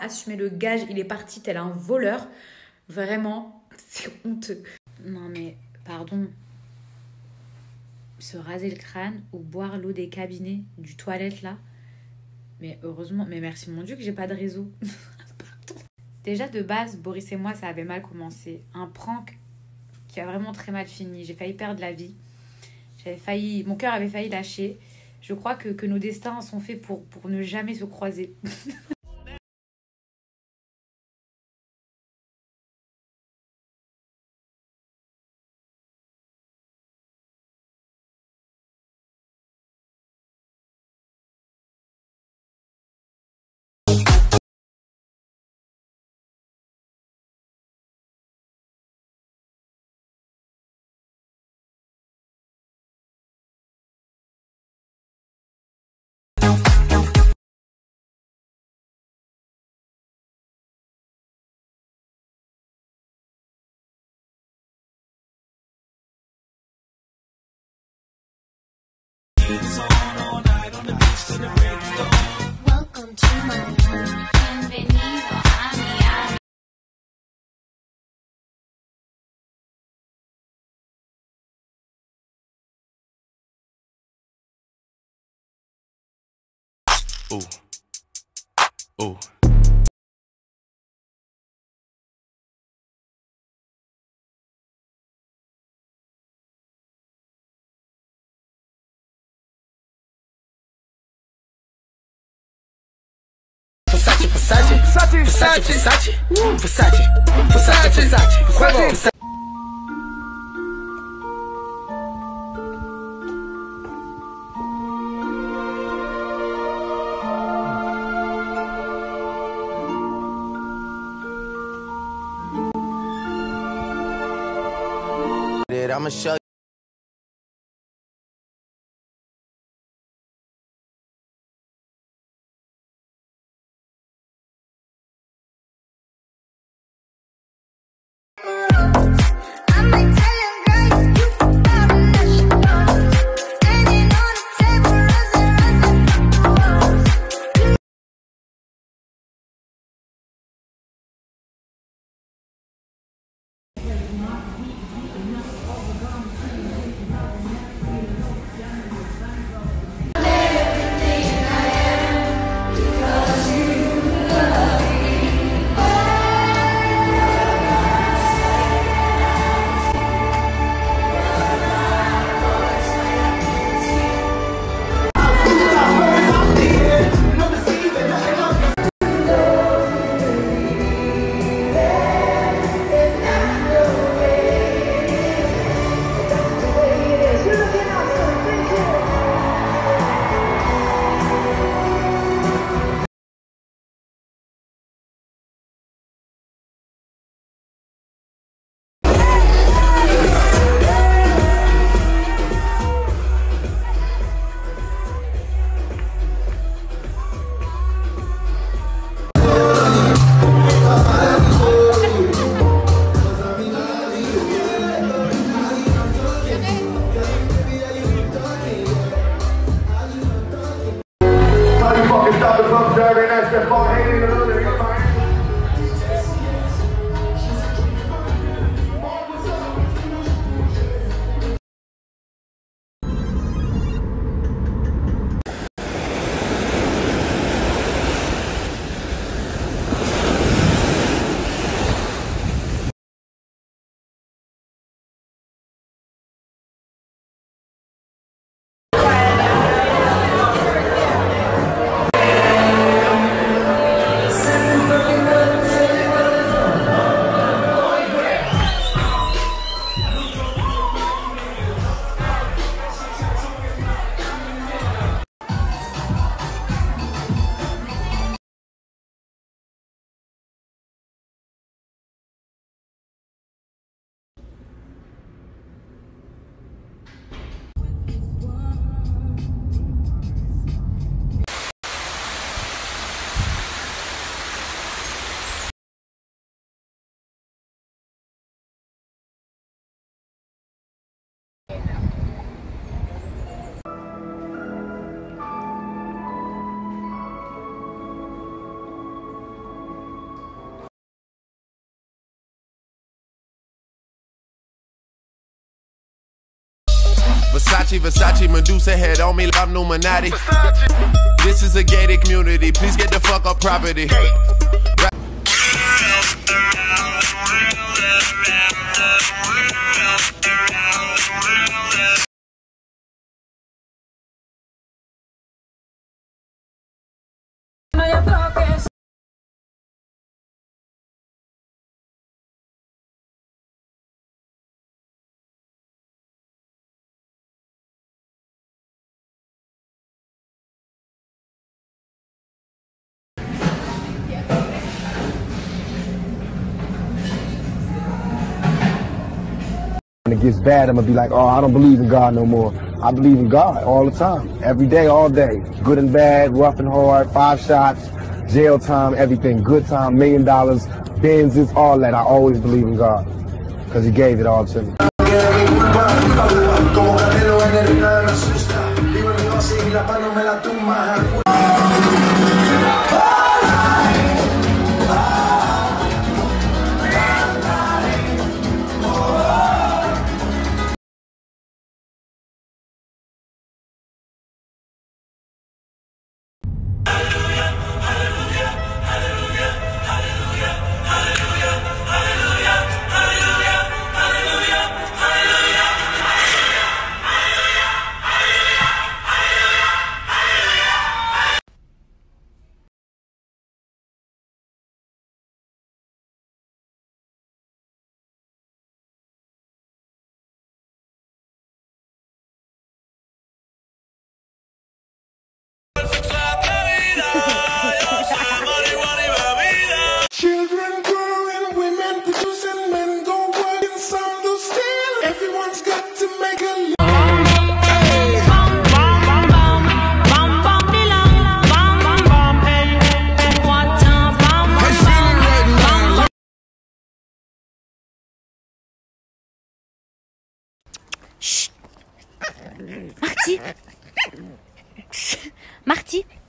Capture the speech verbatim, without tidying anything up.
assumé le gage. Il est parti tel un voleur. Vraiment, c'est honteux. Non mais, pardon. Se raser le crâne ou boire l'eau des cabinets, du toilette là. Mais heureusement, mais merci mon Dieu que j'ai pas de réseau. Pardon. Déjà de base, Boris et moi, ça avait mal commencé. Un prank qui a vraiment très mal fini. J'ai failli perdre la vie. J'avais failli, mon cœur avait failli lâcher. Je crois que, que nos destins sont faits pour, pour ne jamais se croiser. Welcome to my home. Bienvenido a mi. Ooh. Ooh. Versace, Versace, Versace, Versace, Versace, Versace, Versace, Versace, Versace. I'ma show you. Versace, Versace, Medusa head on me like I'm Illuminati. This is a gated community, please get the fuck up property. When it gets bad, I'm gonna be like, oh, I don't believe in God no more. I believe in God all the time, every day, all day. Good and bad, rough and hard, five shots, jail time, everything. Good time, million dollars, Benzes, all that. I always believe in God because He gave it all to me. Children growing, women producing, men go working, some do steal. Everyone's got to make a living. Chut. Marty. Marty.